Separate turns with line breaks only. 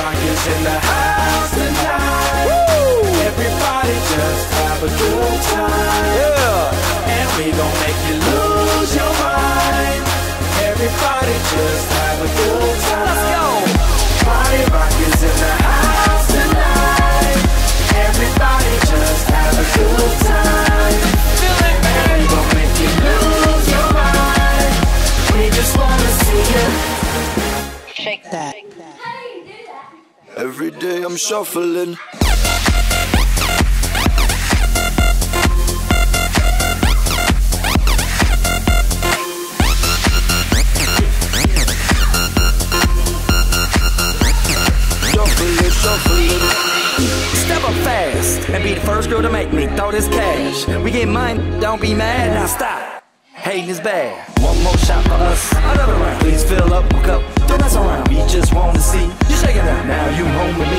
rock is in the house tonight. Woo! Everybody just have a good time. Yeah. And we gon' make you lose your mind. Everybody just have a good time. Let's go. Party rock is in the house tonight. Everybody just have a good time. Feel it, man. And we gon' make you lose your mind. We just wanna see you shake that.
Every day I'm shuffling. Shuffling.
Step up fast and be the first girl to make me throw this cash. We get mine, don't be mad, now stop. Hating is bad. One more shot for us, another round. Please fill up a cup, don't mess around. We just wanna see you shaking out. Now you home with